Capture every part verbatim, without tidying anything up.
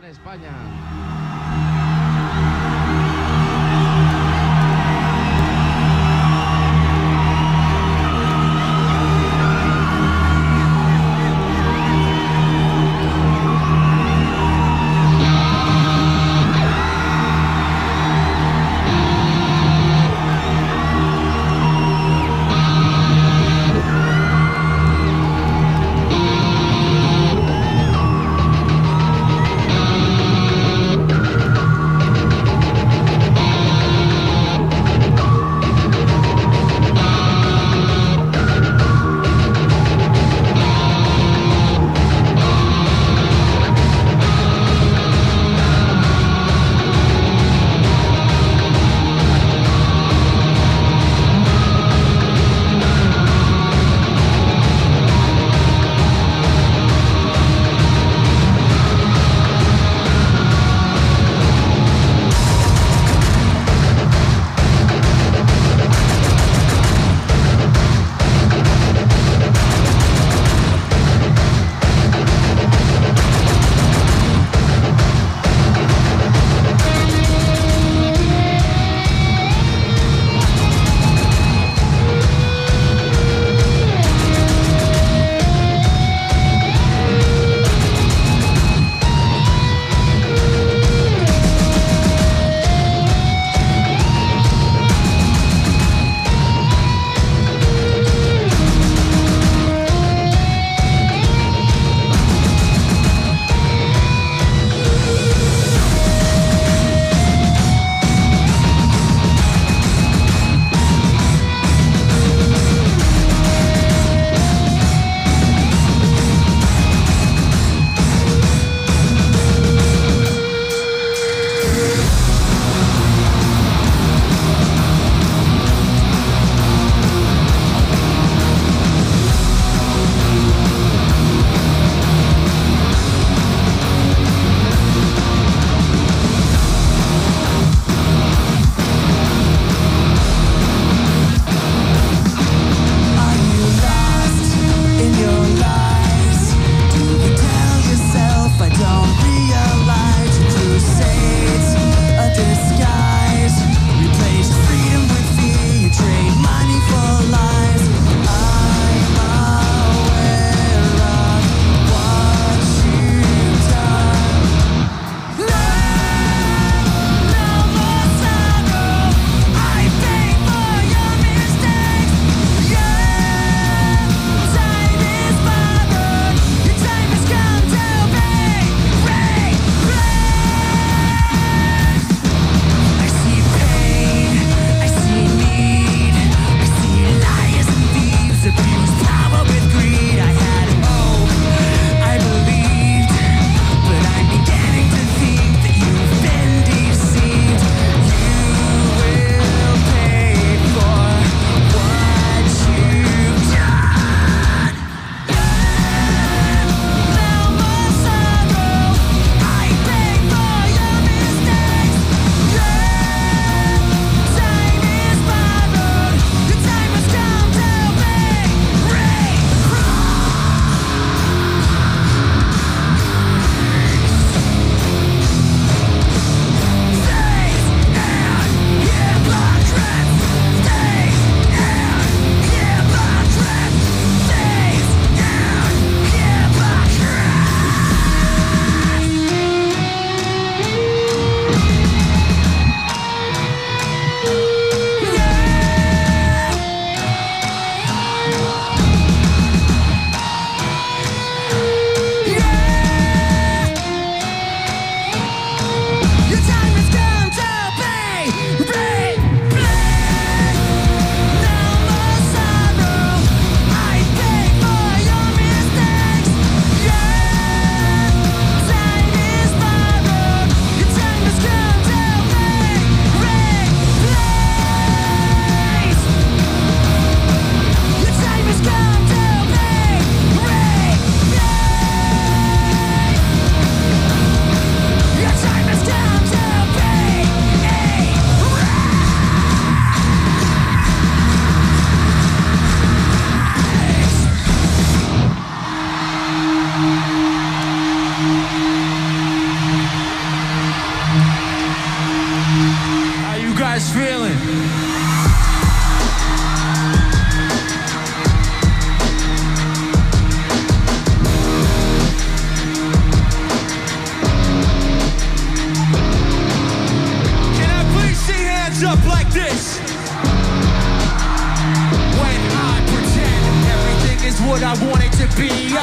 en España.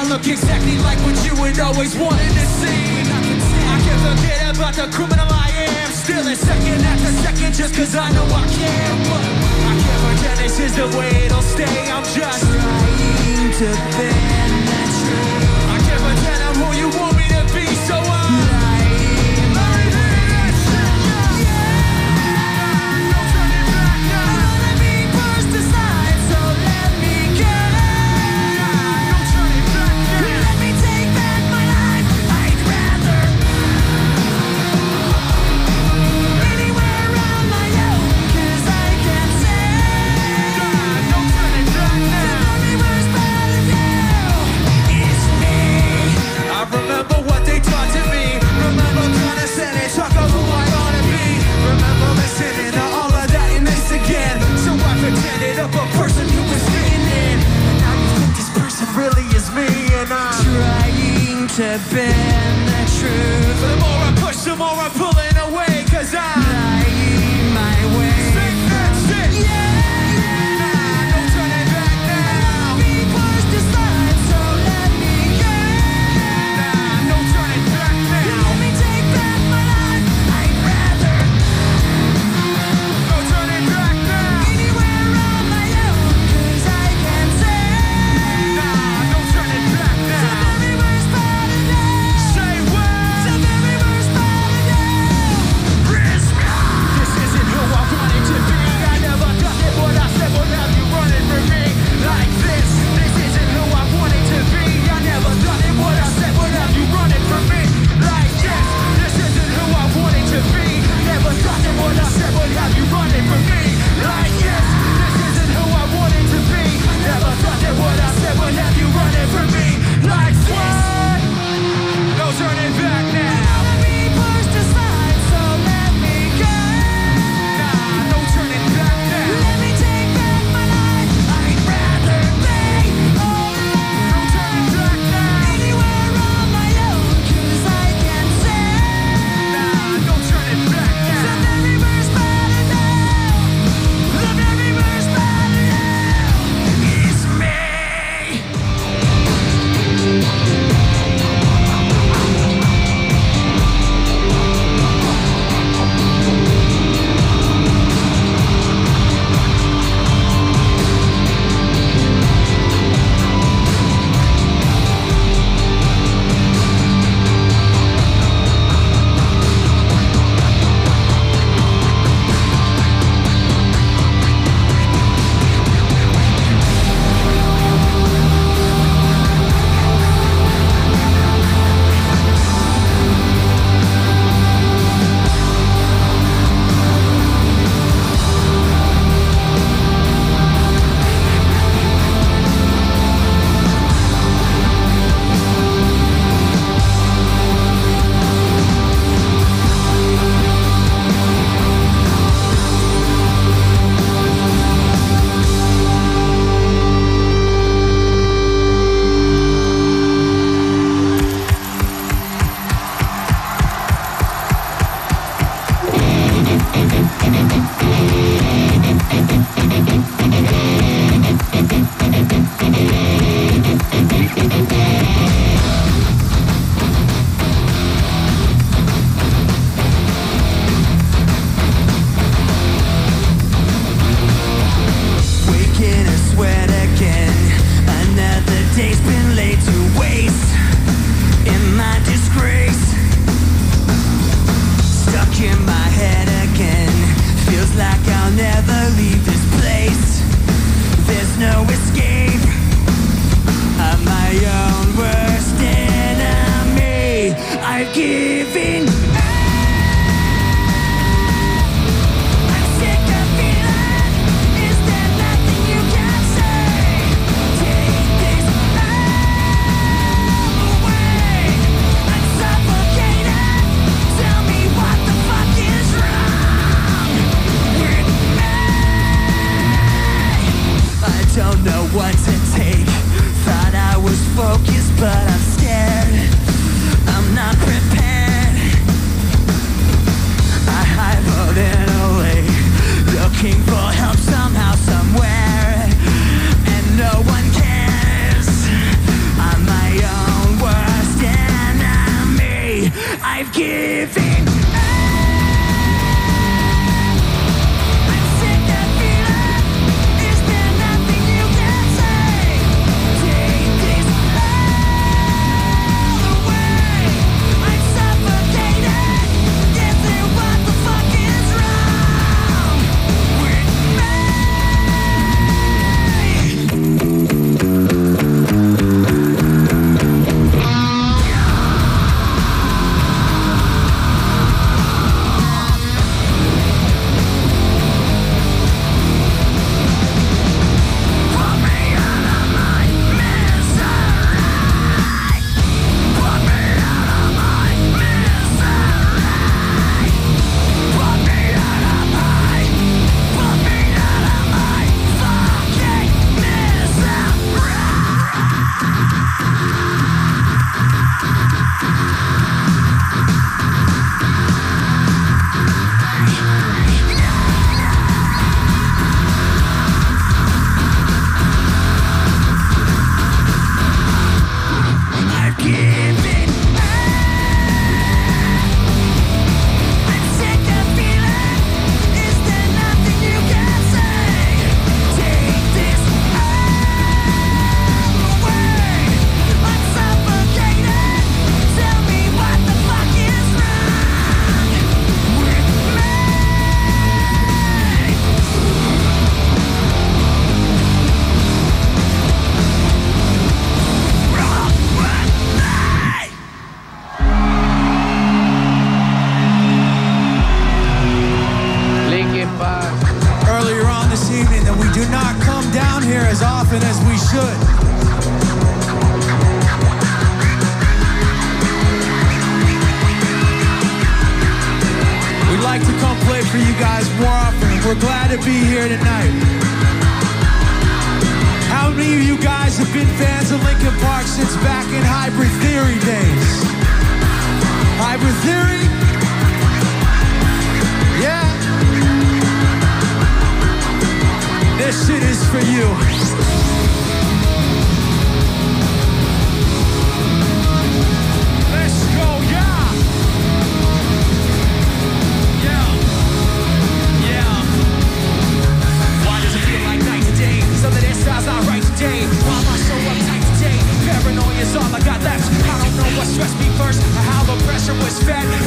look exactly like what you had always wanted to see. I can't forget about the criminal I am. Still a second after second just cause I know I can. But I can't pretend this is the way it'll stay. I'm just trying to bend the truth. I can't pretend I'm who you want me to be, so I'm lying my way. Yeah, no turning back now. I wanna be pushed aside, so let me go. No turning back now. Let me take back my life. I'd rather anywhere on my own, cause I can say no turning back now. The very worst part of you is me. I remember what they taught to me. Remember trying to send it, talk of who I ought to be. Remember listening to all of that and this again. So I pretended up a person who was fitting in. And now you think this person really is me. And I'm trying to bend the truth. The more I push, the more I'm pulling away. Cause I'm lying my way. Sing that shit. Yeah. Nah, no turning back now. Be pushed aside, so let me go. Nah, no turning back now. Let me take back my life. I'd rather no turning back now. Anywhere on my own, cause I can say nah, no turning back now. The very worst part of you. Say what? The very worst part of you. Risk. This isn't who I wanted to be. I never thought that what I said would have you running for me like this. This isn't who I wanted to be. I never thought that what I said would have you running for me like this. This isn't who I wanted to be. Never thought that what I said would have you running for me like this. This isn't who I wanted to be. Never thought that what I said would have you running for me like what? No turning back now. Be pushed aside, so let me go. Nah, no turning back now. Let me take back my life. I'd rather be all alone. No turning back now. Anywhere on my own, cause I can say nah, no turning back now. The very worst part of you. The very worst part of you is me. Waking a sweat again. Another day's been laid to waste in my disgrace. Stuck in my head again. Feels like I'll never leave this place. There's no escape. I'm my own worst enemy. I've given up. I'm sick of feeling. Is there nothing you can say? Take this love away. I'm suffocated. Tell me what the fuck is wrong with me. I don't know what to take. Thought I was focused, but I'm scared. I'm not prepared. I've given all I got left. I don't know what stressed me first or how the pressure was fed.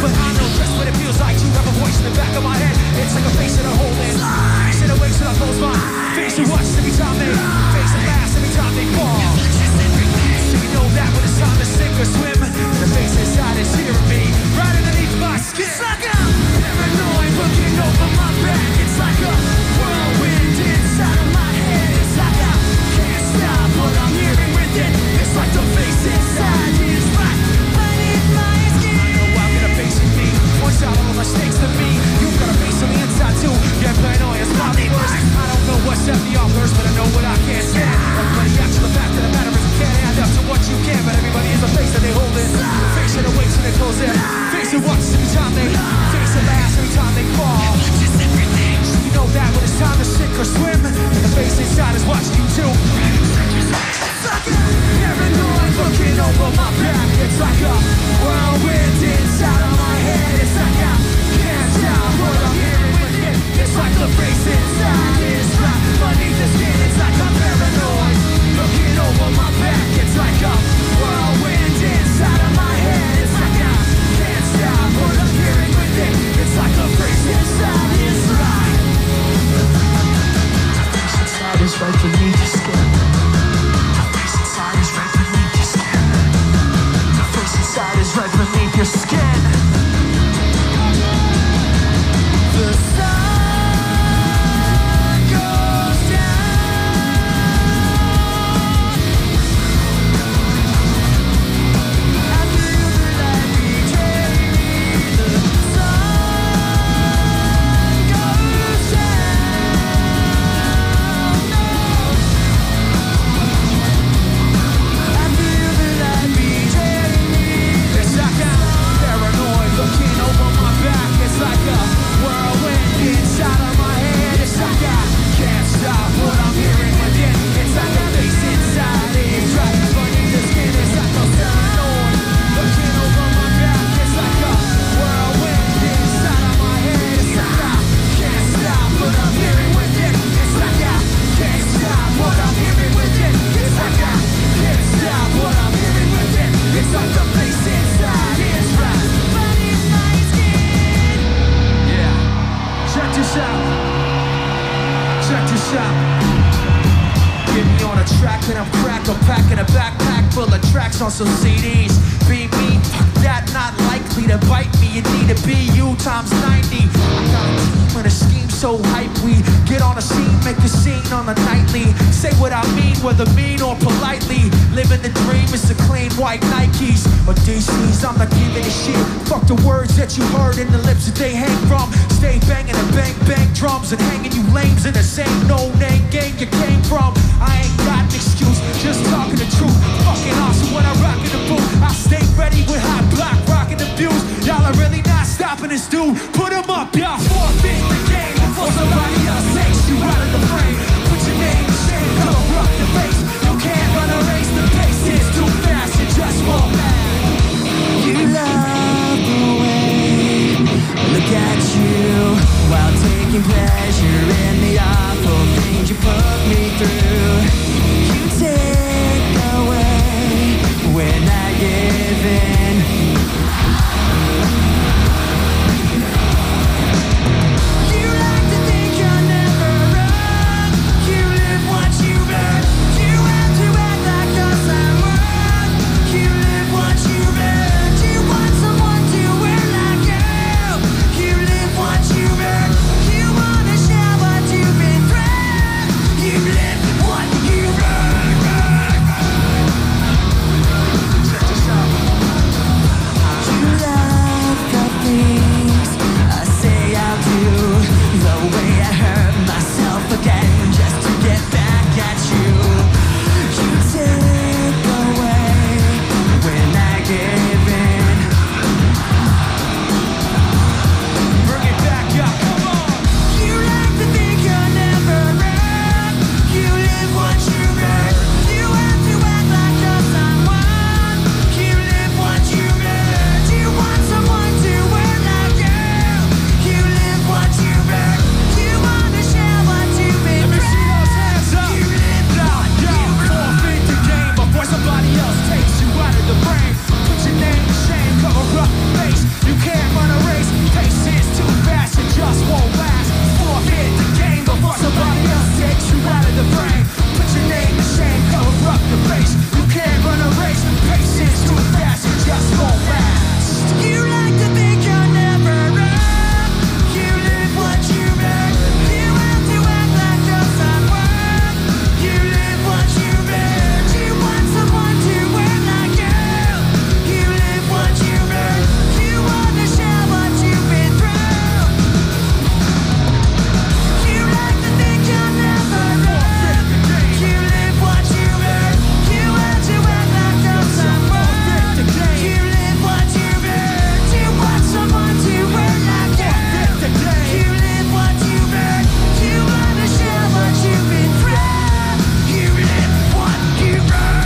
and I'm cracked. I'm packing a backpack full of tracks on some C Ds. Be me, fuck that, not likely to bite me. You need to be you times ninety. I got a team and a scheme so hype. We get on a scene, make a scene on the nightly. Say what I mean, whether mean or politely. Living the dream is the clean white Nikes or D Cs. I'm not giving a shit. Fuck the words that you heard in the lips that they hang from. Stay banging and bang bang drums and hanging you lames in the same no-name game you came from. I ain't got an excuse, just talking the truth. Fucking awesome when I rock in the booth. I stay ready with hot block, rocking the views. Y'all are really not stopping this dude. Put him up, y'all. Forfeit the game before somebody else takes you out of the frame. Put your name in shame, cover up the face. You can't run a race, the pace is too fast. You just won't last. You love the way I look at you while taking pleasure in the awful things you put me through. You take away when I give in. You like to think you're never wrong. You live what you earn. You have to act like you're someone. You live what you earn. You want someone to wear like you. You live what you earn. You wanna share what you've been through. You live what you earn. Check this out. You love the things I say I'll do. The way I hurt myself again just to get back at you. You take away when I give in. Bring it back up, come on. You like to think you're never wrong. You live what you earn. You have to act like you're someone. You live what you earn. You want someone to wear like you. You live what you earn. You wanna share what you've been through. Let me see those hands up. You live what you earn. Forfeit the game before somebody else takes you out of the frame. Put your name to shame, cover up the face. You can't run a race, pace is too fast, it just won't last. Forfeit the game before somebody else takes you out of the frame. Put your name to shame, cover up the face. You can't run a race, pace is too fast, it just won't last. You like to think you're never wrong. You live what you earn. You have to act like you're someone. You live what you earn. You want someone to wear like you. You live what you earn. You wanna share what you've been through. You like to think you're never wrong. You live what you earn. You have to act like you're someone. You live what you earn. You want someone to wear like you. You live what you earn. You wanna share what you've been through. You live what you earn.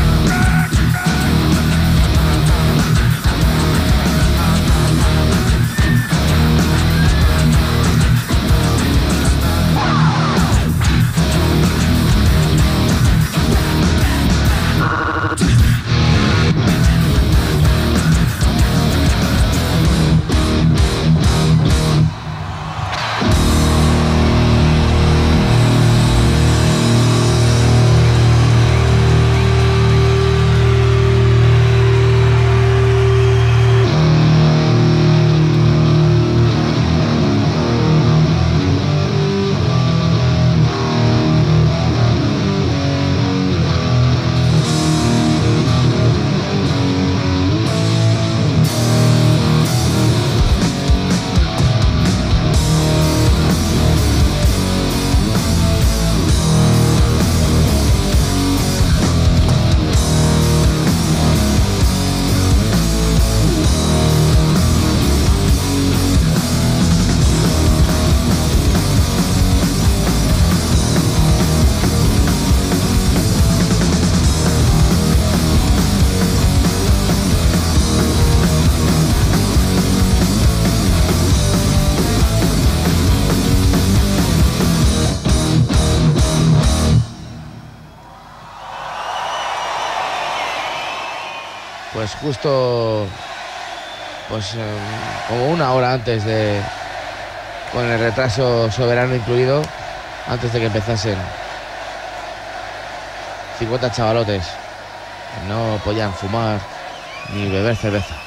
Pues justo pues eh, como una hora antes de, con el retraso soberano incluido, antes de que empezasen cincuenta chavalotes que no podían fumar ni beber cerveza.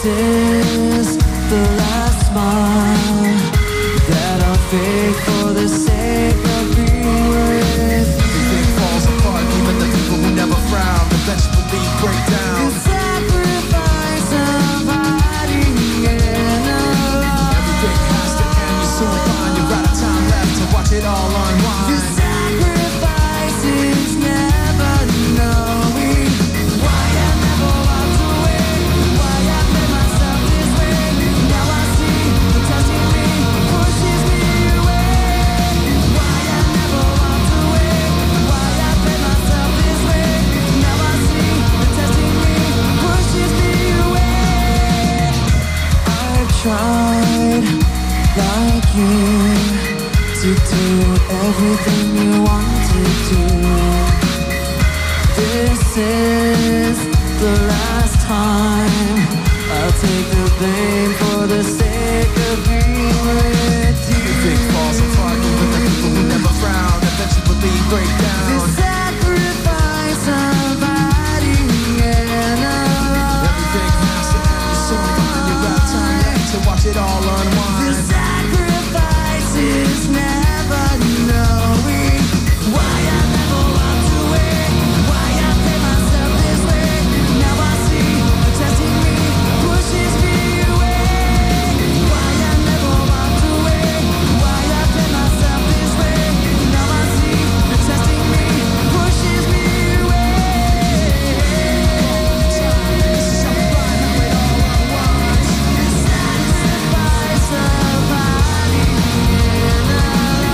This is the last smile that I'll fake for the sake of being with. Everything falls apart, even the people who never frown eventually break down. The sacrifice of hiding in a lie. Everything has to end, you soon find you're out of time left to watch it all unwind. The sacrifice is never knowing why I never walked away, why I made myself this way. Now I see the testing me pushes me away. Why I never walked away, why I made myself this way. Now I see the testing me pushes me away. I've tried like you to do everything you want to do. This is the last time I'll take the blame for the sake of being with you. Everything falls apart, even the people who never frown eventually break The down. sacrifice of hiding in a lie. Everything has to end, you soon find you're out of time left to watch it all The unwind. sacrifice is never knowing why I never walked away, why I played myself this way. Now I see the testing me pushes me away. Why I never walked away, why I played myself this way. Now I see the testing me pushes me away. The sacrifice of hiding in a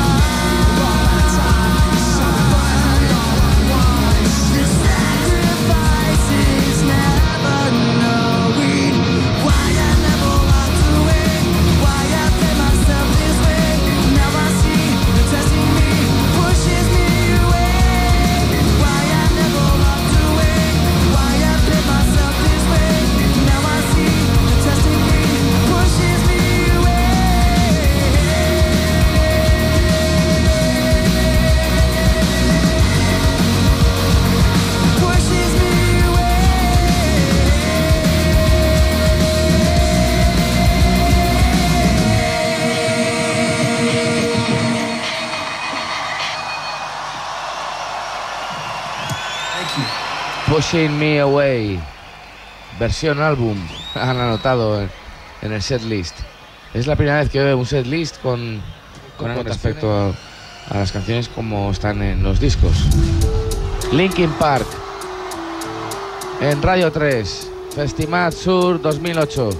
The sacrifice is never knowing why I never walked away, why I played myself this way. Now I see the testing me pushes me away. Why I never walked away, why I played myself this way. Now I see the testing me pushes me pushes me Thank you. Pushing Me Away, versión álbum, han anotado en, en el set list. Es la primera vez que veo un set list con, con respecto a, a las canciones como están en los discos. Linkin Park, en Radio tres, Festimat Sur dos mil ocho.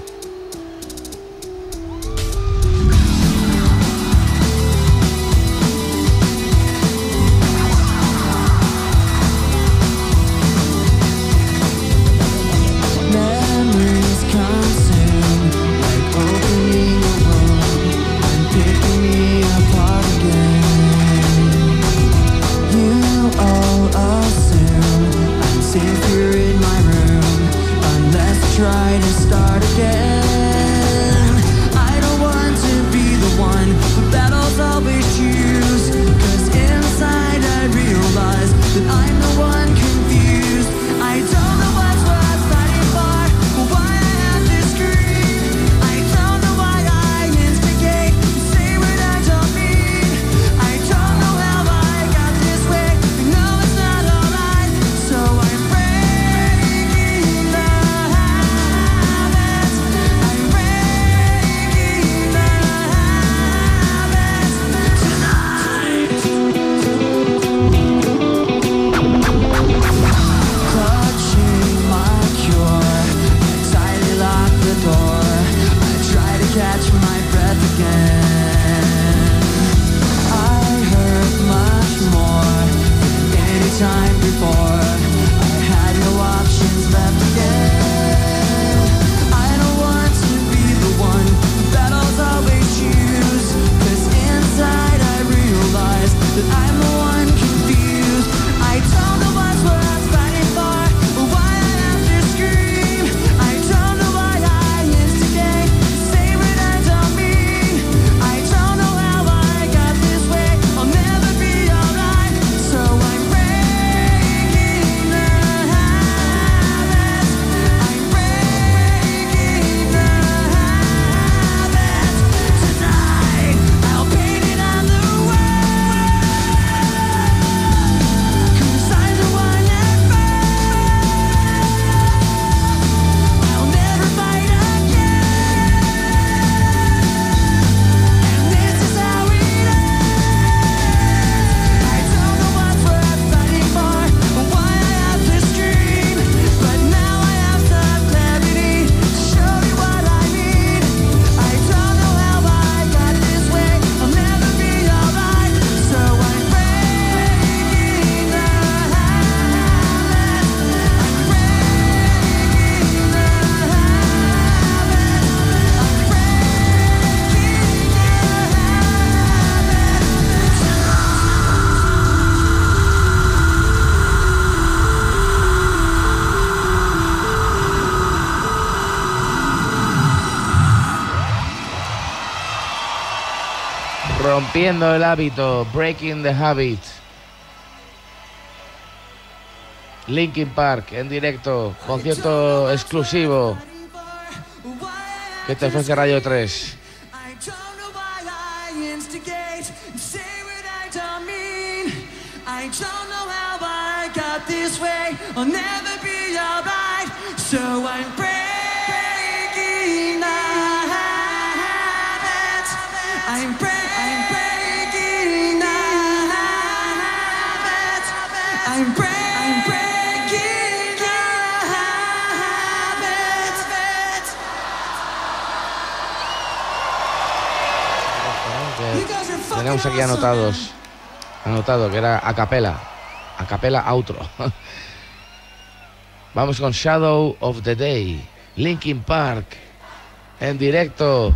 Memories come soon, like opening a wound and picking me apart again. You all assume I'm safe here in my room, unless I try to start again. I don't want to be the one who battles always choose, 'cause inside I realize that I'm the one confused. I don't know what's worth fighting for, or why I have to scream. I don't know why I instigate, say what I don't mean. I don't know how I got this way, I know it's not alright. So I'm breaking the habits I Rompiendo el hábito, Breaking the Habit. Linkin Park en directo, concierto exclusivo que te ofrece Radio tres. I don't know why I instigate and say what I don't mean. I don't know how I got this way. I'll never be alright. So I'm breaking the habit. I'm breaking the habit. I'm breaking. I'm breaking the habit. Que tenemos aquí anotados, anotado que era a capela, a capela outro. Vamos con Shadow of the Day, Linkin Park, en directo.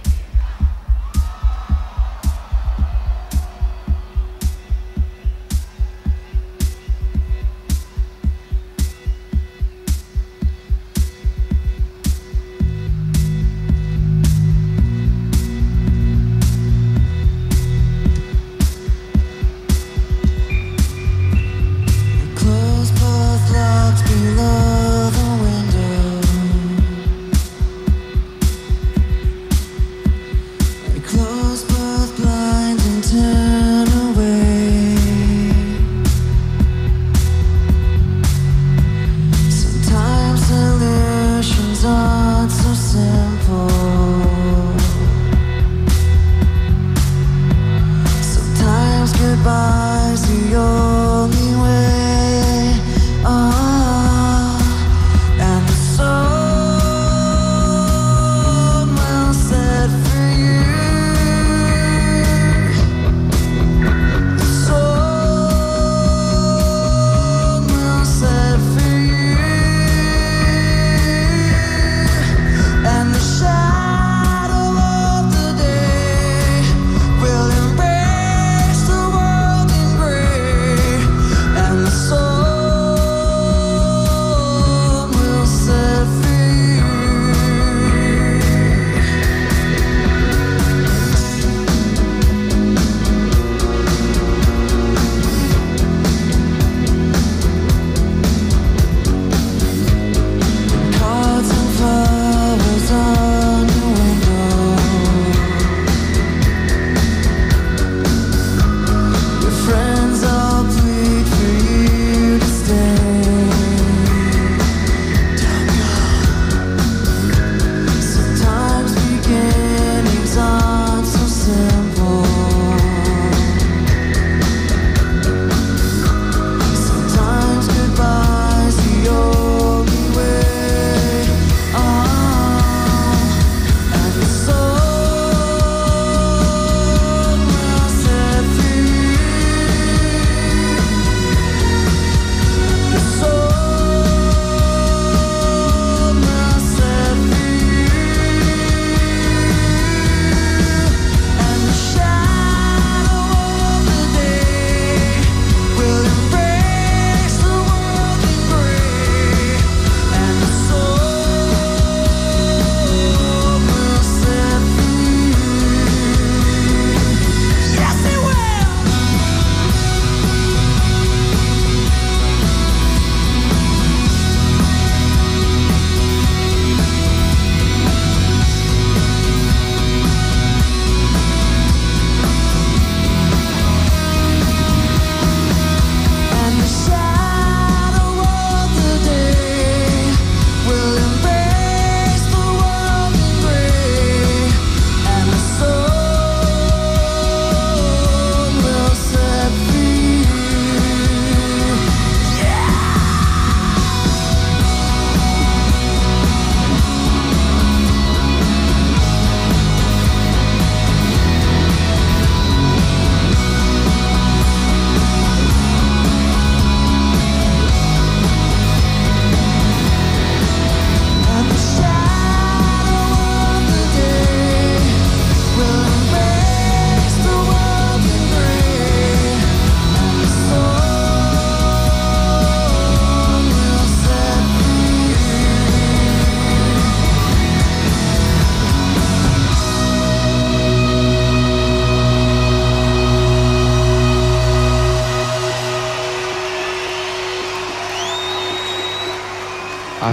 Closed path locked below the window.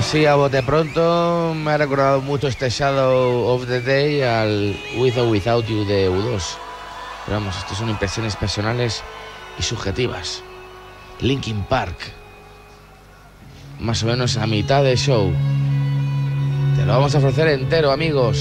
Así a bote pronto me ha recordado mucho este Shadow of the Day al With or Without You de U dos. Pero vamos, estas son impresiones personales y subjetivas. Linkin Park, más o menos a mitad de show. Te lo vamos a ofrecer entero, amigos.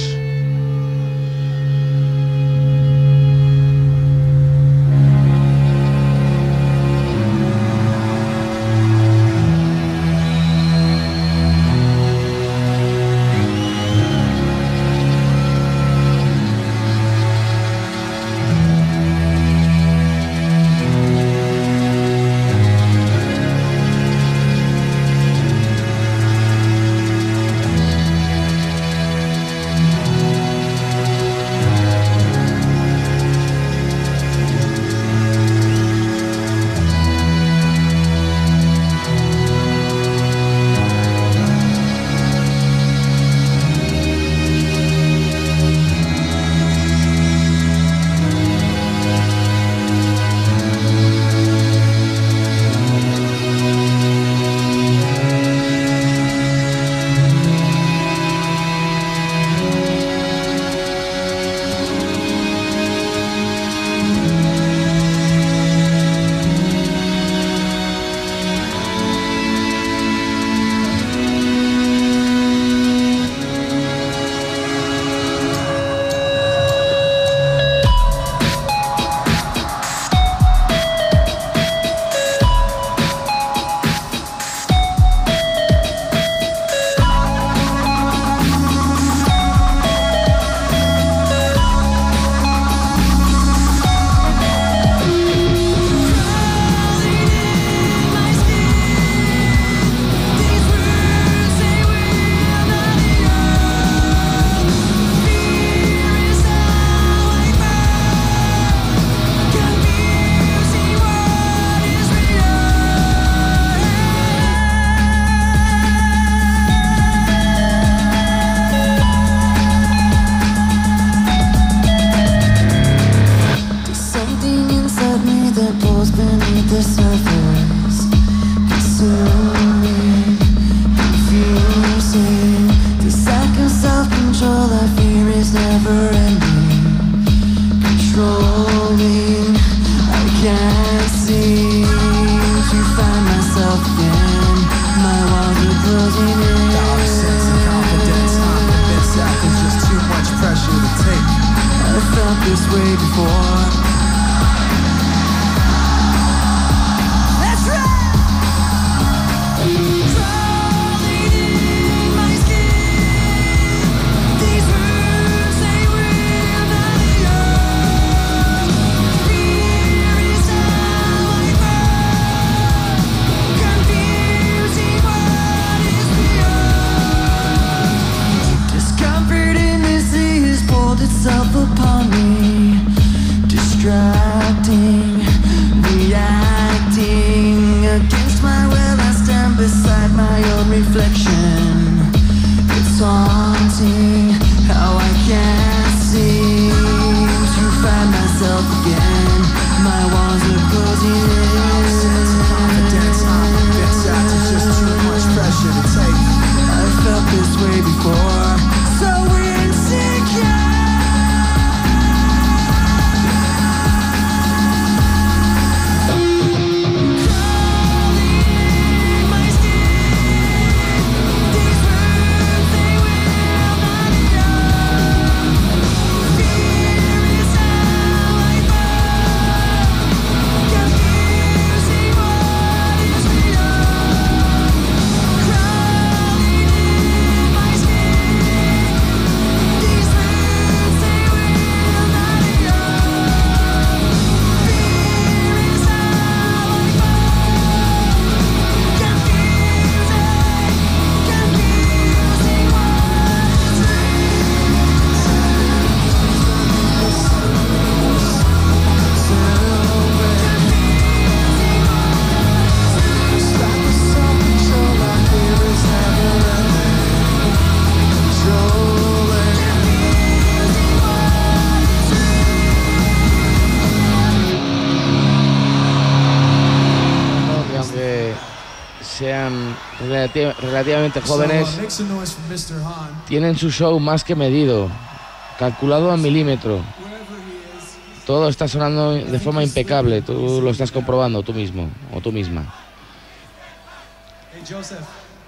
relati- relativamente jóvenes, So, uh, make some noise for mister Han. tienen su show más que medido, calculado a milímetro. Wherever he is. Todo está sonando de forma impecable, tú lo estás comprobando tú mismo o tú misma. Hey, Joseph.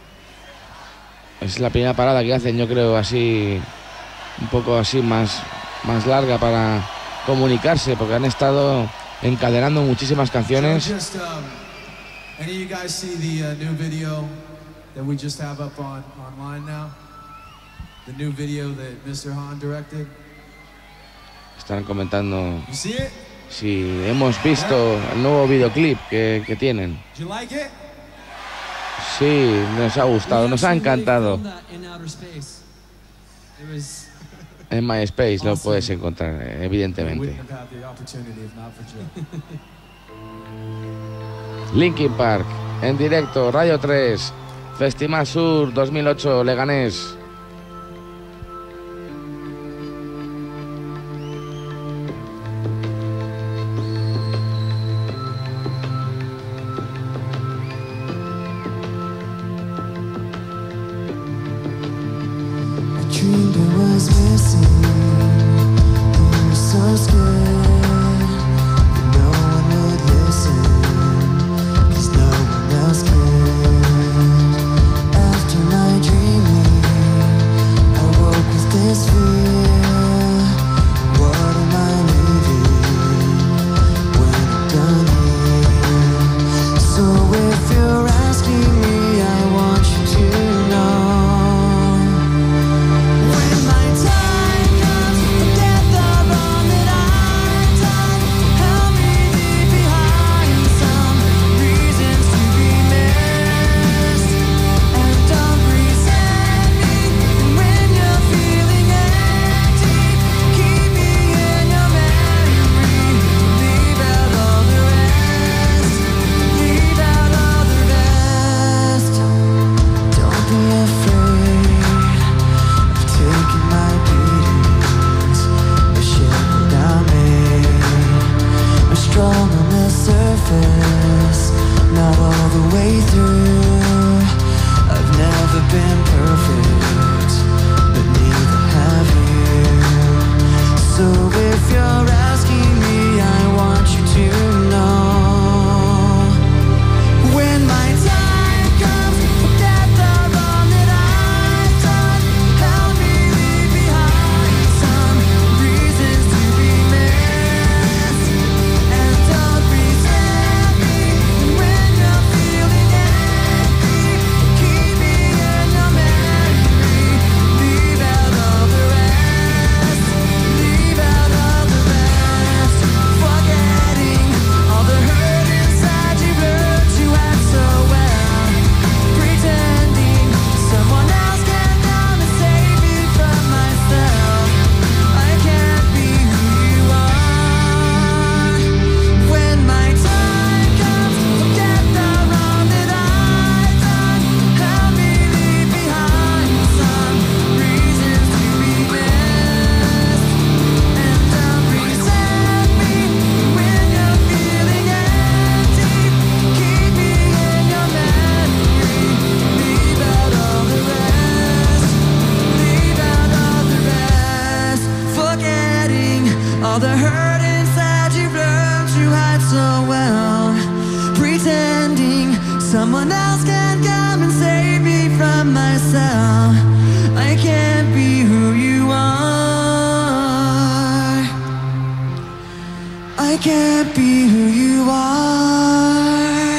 Es la primera parada que hacen, yo creo, así, un poco así más, más larga para comunicarse, porque han estado encadenando muchísimas So canciones. just, um, any of you guys see the uh, new video that we just have up on online now? The new video that mister Han directed. Están comentando You see it? si hemos visto el nuevo videoclip que, que tienen. Did you like it? Sí, nos ha gustado, nos ha encantado. En MySpace lo puedes encontrar, We evidentemente. wouldn't have had the opportunity if not for Joe. Linkin Park, en directo, Radio tres, Festival Sur dos mil ocho, Leganés. I dreamed I was missing. You were so scared that no one would listen, 'cause no one else cared. After my dreaming, I woke with this fear. What am I leaving when I'm done here? So if you're asking me, I want you to know. When my time comes, forget the wrong that I've done. Help me leave behind some reasons to be missed, and don't resent me. And when you're feeling empty, keep me in your memory. Leave out all the rest. Leave out all the rest. Don't be afraid of taking my beatings, the shape that I'm in. I'm strong on the surface, not all the way through. I've never been perfect, but neither have you. So if you're asking me, I want you to know. When my time comes, forget the wrong that I've done. Help me leave behind some reasons to be missed, and don't resent me. And when you're feeling empty, keep me in your memory. Leave out all the rest. Leave out all the rest. Forgetting all the hurt inside you hurt you had so well. Pretending someone else can come and save me from myself. I can't be who you are. When my time comes, forget the wrong that I've done. Help me leave behind some reasons to be missed, and don't resent me. When you're feeling empty, keep me in your memory. Leave out all the rest. Leave out all the rest. Forgetting all the hurt inside you learned to hide so well. Pretending someone else can come and save me from myself. I can't be who you are. I can't be who you are.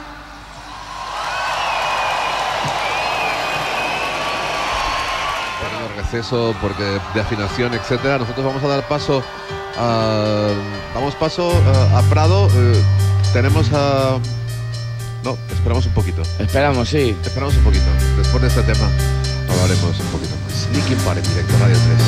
Pequeño receso porque de afinación, etcétera. Nosotros vamos a dar paso a damos paso a, a Prado. Eh, tenemos a no, esperamos un poquito. Esperamos, sí. Esperamos un poquito. Después de este tema hablaremos un poquito más. Linkin Park en directo, Radio tres.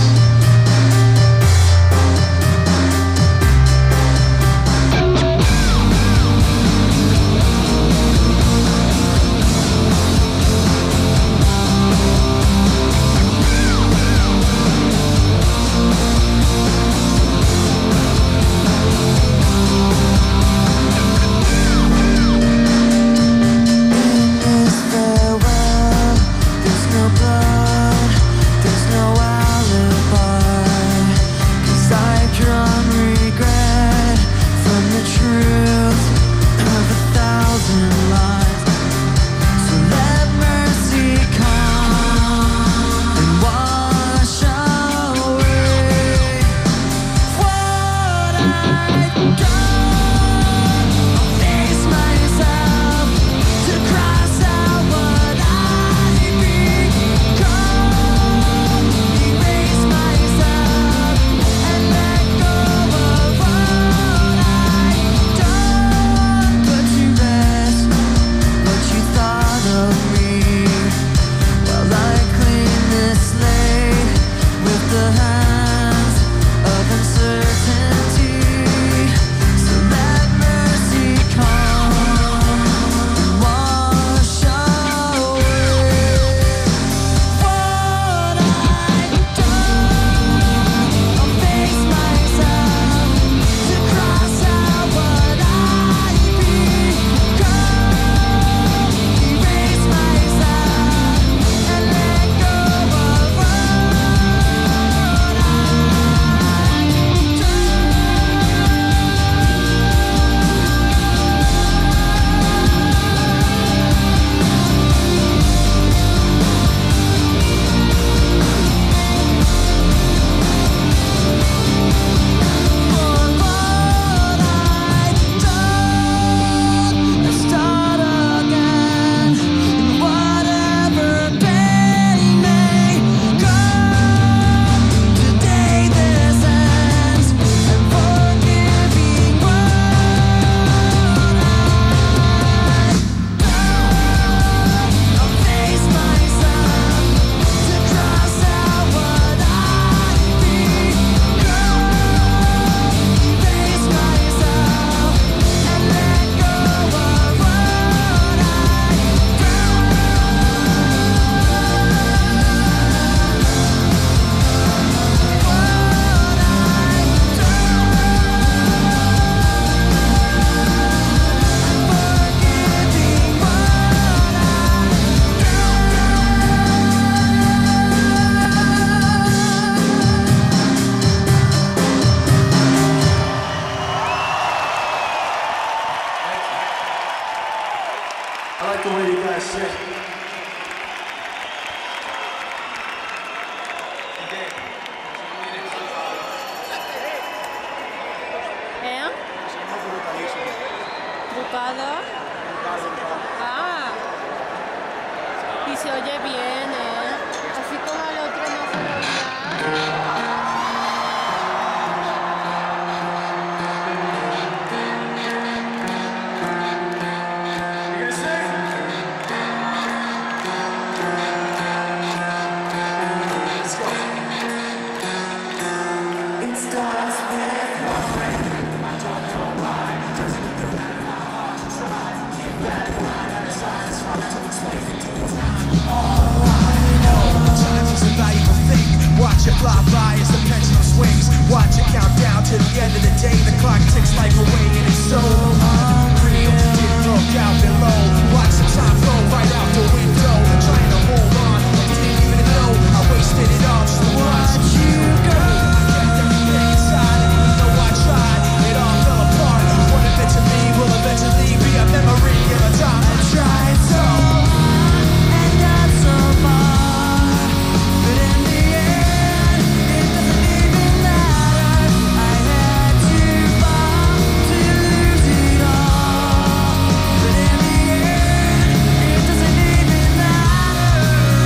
In this farewell se oye bien, ¿eh? Así como el otro no se lo oía. Watch it fly by as the pendulum swings. Watch it count down to the end of the day. The clock ticks life away and it's so unreal. Didn't look out below. Watch the time flow right out the window. Trying to hold on, I didn't even know I wasted it all just to watch you go. I kept everything inside and even though I tried, it all fell apart. What it meant to me will eventually be a memory of a time I tried so hard and got so far, but in the end it doesn't even matter. I had to fall to lose it all, but in the end it doesn't even matter.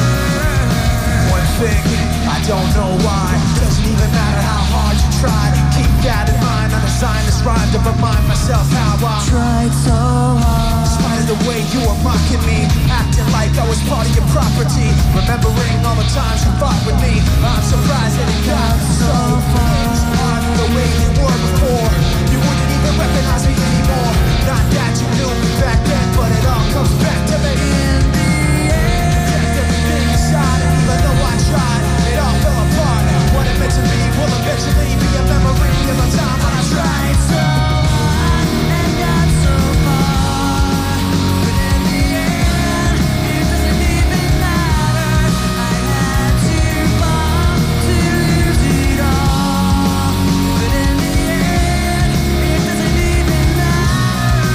One thing, I don't know why, doesn't even matter how hard you try. Keep that in mind, I designed this rhyme to remind myself how I tried so hard. Despite of the way you were mocking me, acting like I was part of your property, remembering all the times you fought with me. I'm surprised that it got so far. It's hard the way you were before. You wouldn't even recognize me anymore. Not that you knew me back then, but it all comes back to me. In the end, kept everything inside, and even though I tried, it all fell apart. What it meant to me will eventually be a memory of a time when I tried so hard and got so far, but in the end it doesn't even matter. I had to fall to lose it all, but in the end it doesn't even matter.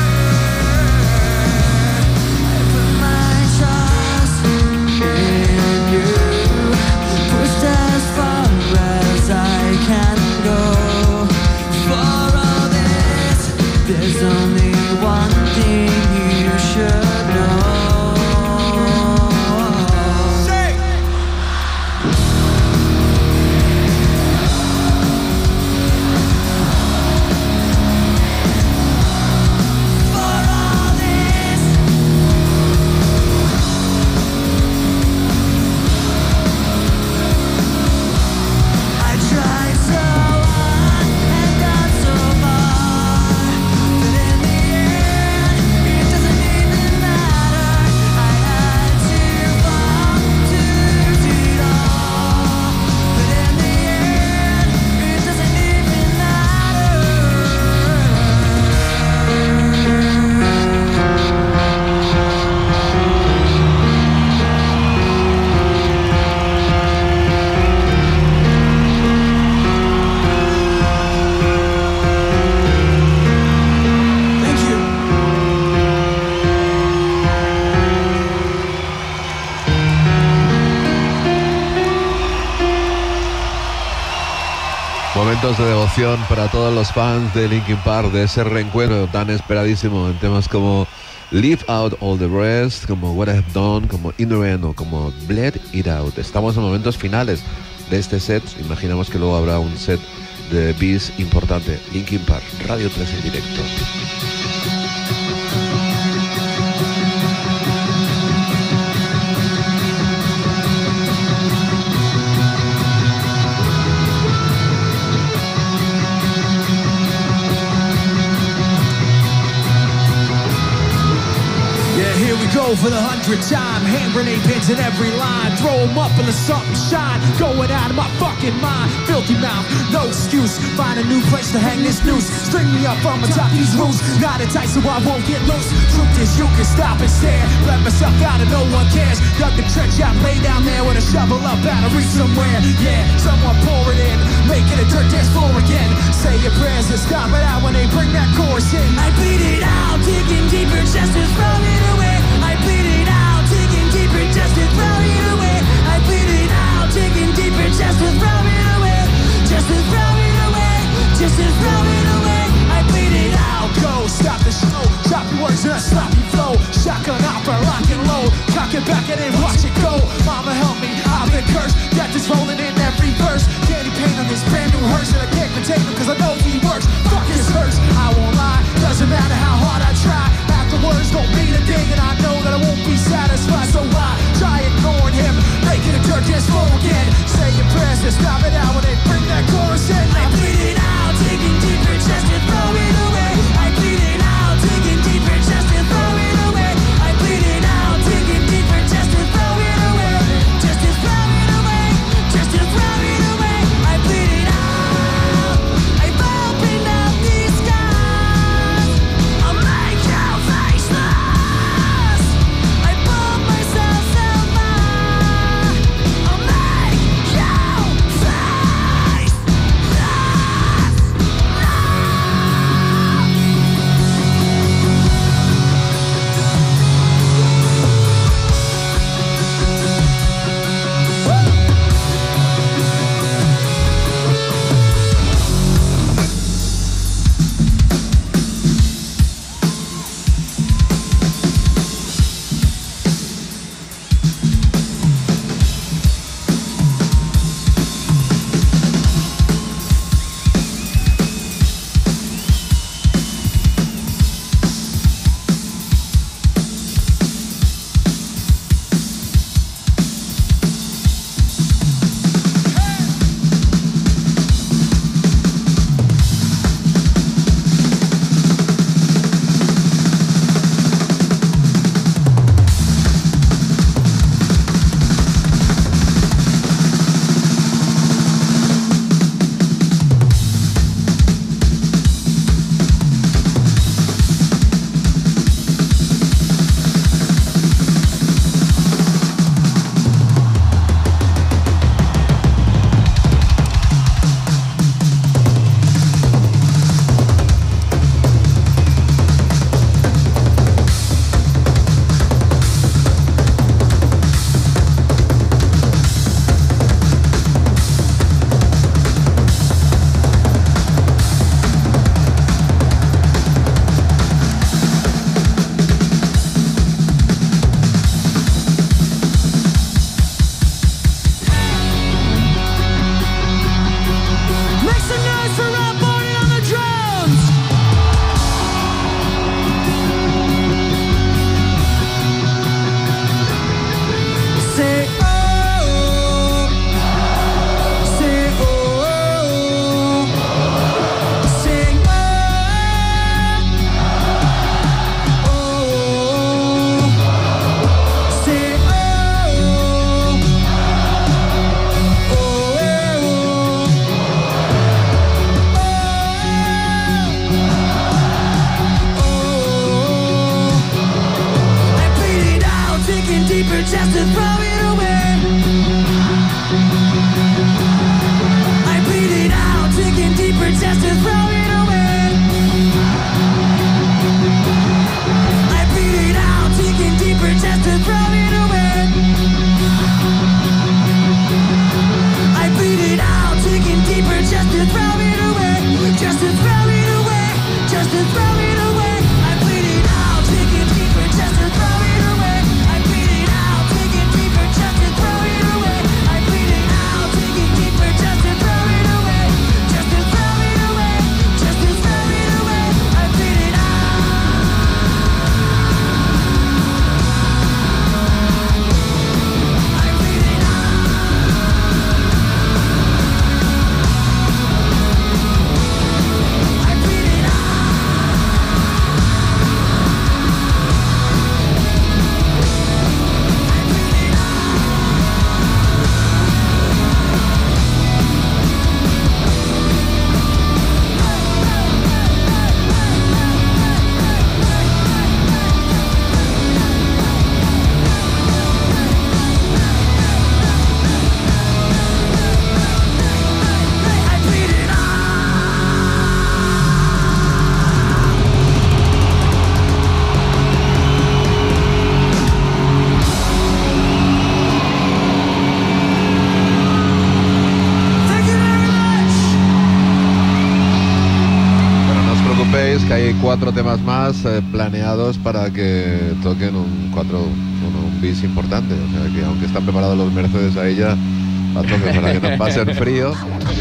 I put my trust in you, pushed as far as I can go. For all this, there's only one thing you should know. Say. For all this, I tried so hard and got so far, but in the end it doesn't even matter. I had to fall to lose it all, but in the end it doesn't even matter. Thank you. Momentos de devoción para todos los fans de Linkin Park, de ese reencuentro tan esperadísimo en temas como Leave Out All the Rest, como What I've Done, como In the End o como Bled It Out. Estamos en momentos finales de este set. Imaginamos que luego habrá un set de bis importante. Linkin Park, Radio tres en directo. Yeah, here we go for the hundredth time. Hand grenade pins in every line. Throw them up and let something shine. Going out of my fucking mind. Filthy mouth, no excuse. Find a new place to hang this noose. String me up on top these roofs. Knot it tight so I won't get loose. Truth is you can stop and stare. Let myself out and no one cares. Dug the trench out, lay down there with a shovel up out of reach somewhere. Yeah, someone pour it in. Make it a dirt dance floor again. Say your prayers and stop it out when they bring that chorus in. I bleed it out, digging deeper just to throw it away. I bleed it out, digging deeper just to throw it away. I bleed it out, digging deeper just to throw it away. Just to throw it away, just to throw it away. I bleed it out, go, stop the show. Drop your words in a sloppy flow. Shotgun out for lock and load. Cock it back and then watch it go. sepáis que hay cuatro temas más eh, planeados para que toquen un cuatro, bueno, un bis importante. O sea que aunque están preparados los Mercedes a ella, a toque para que nos pasen frío.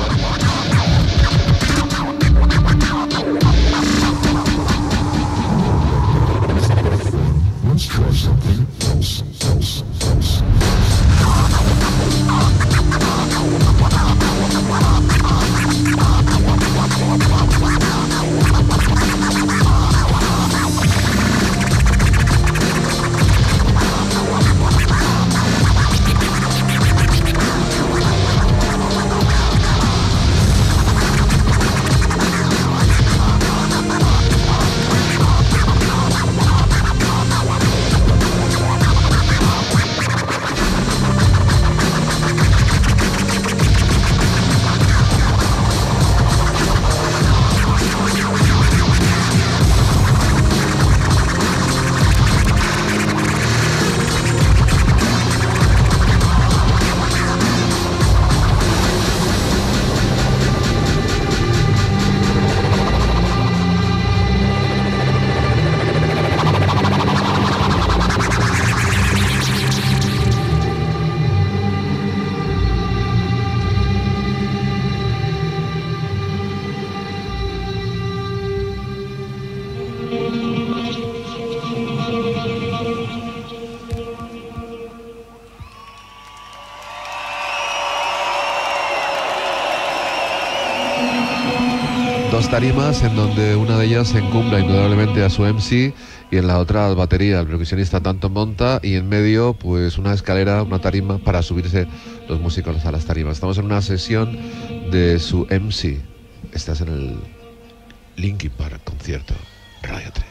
Dos tarimas en donde una de ellas se encumbra indudablemente a su M C y en la otra batería, el percusionista tanto monta y en medio pues una escalera, una tarima para subirse los músicos a las tarimas. Estamos en una sesión de su M C. Estás en el Linkin Park concierto Radio tres.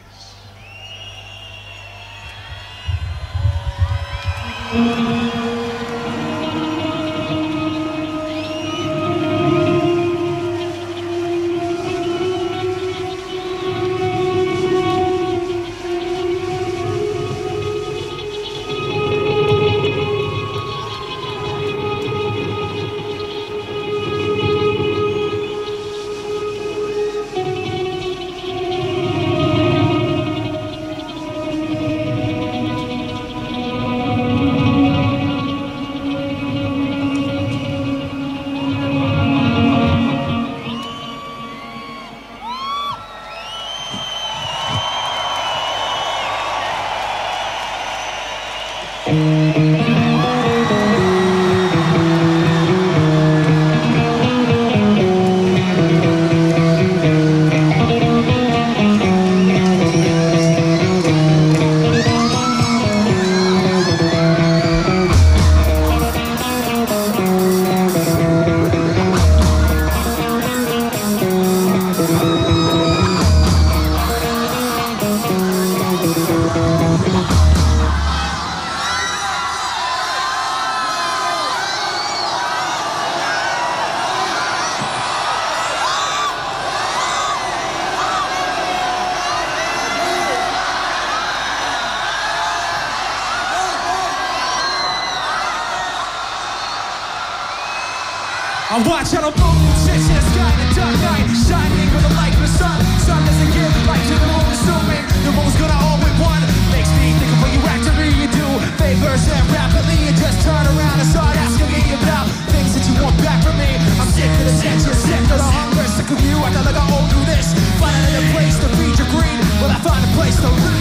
I watch out on both sits in the sky in the dark night, shining with the light of the sun. Sun doesn't give light to the moon, assuming the moon's gonna always one. Makes me think of what you actively you do. Favors and rapidly you just turn around and start asking me about things that you want back from me. I'm sick of the tension, sick of the hunger, sick of you. I feel like I owe you this. Finding a place to feed your greed. Will I find a place to live?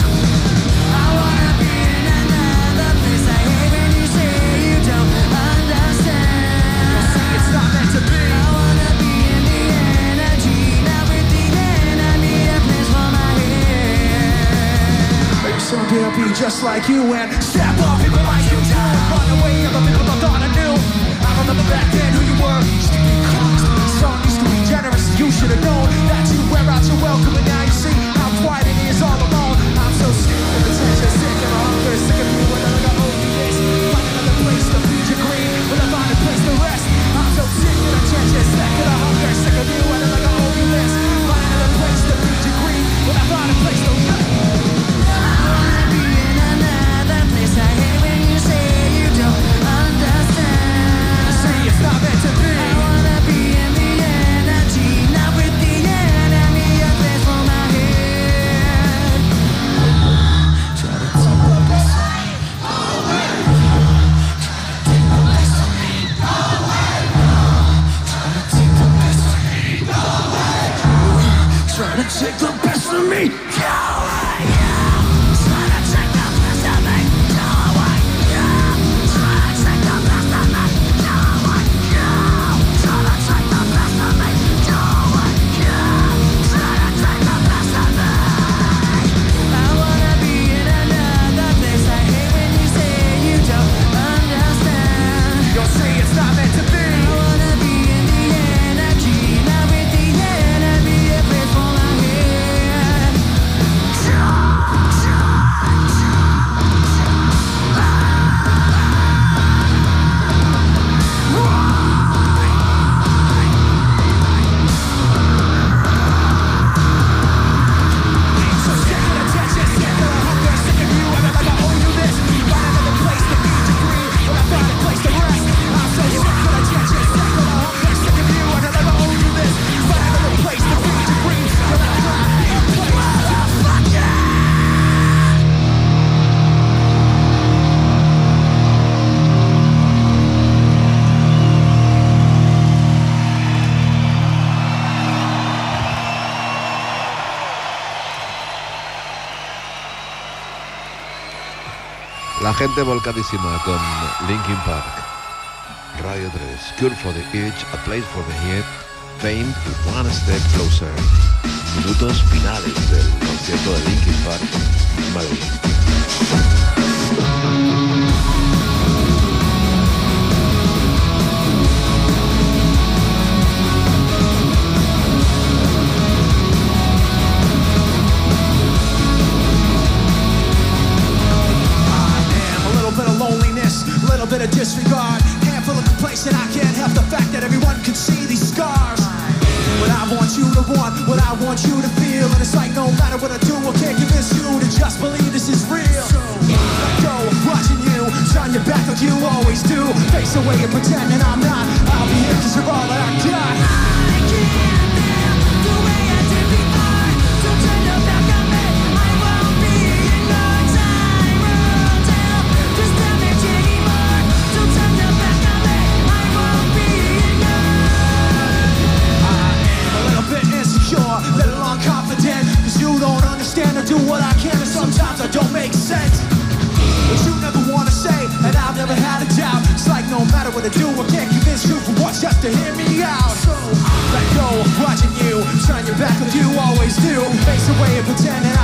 I wanna be in another place. I hate when you say you don't understand. It's not meant to be. I wanna be in the energy, not breathing in. I need a place for my head. Maybe someday I'll be just like you and step on people like you do. Run away from the people I thought I knew. I remember back then who you were. Used to be kind, some used to be generous. You should have known that you wear out your welcome, and now you see how quiet it is all alone. I'm so sick of the tension, sick of the hunger, sick of you when I look at all you this. Find another place to feed your greed. Will I find a place to rest? I'm so sick of the tension, sick of the hunger, sick of you and I like I owe you this. Find another place to feed your greed. Will I find a place to rest? I wanna be in another place. I hate when you say you don't understand. See, it's not trying to take the best of me. I wanna be in another place. I hate when you say you don't understand. You'll see it's not meant to be. I wanna be in the energy, not with the enemy. A place for my head. So sick of attention, sick of the hunger, sick of you. I feel like I owe you this. Find another place to be degree, but I find a place to rest. I'm so sick of attention, sick of the hunger, sick of you. I feel like I owe you this. Find another place to be degree, but I find a place to fuck it. La gente volcadísima con Linkin Park. Radio tres, Cure for the Itch, A Place for the Head, Fame y One Step Closer. Minutos finales del concierto de Linkin Park en Madrid. A little bit of loneliness, a little bit of disregard, handful of complacent. I can't help the fact that everyone can see these scars. But I want you to want what I want you to feel, and it's like no matter what I do, I can't convince you to just believe this is real. Let go of watching you, turn your back like you always do, face away and pretend that I'm not. I'll be here 'cause you're all that I got. I can't feel the way I did before. So turn your back on me. I won't be in no time until this damage anymore. So turn your back on me. I won't be in no. A little bit insecure, little unconfident, 'cause you don't understand or do what I can, and sometimes I don't make sense. But you never wanna say, and I've never had a doubt. It's like no matter what I do, I can't convince you for once just to hear me out. So let go of watching you, turn your back like you always do, face away and pretend that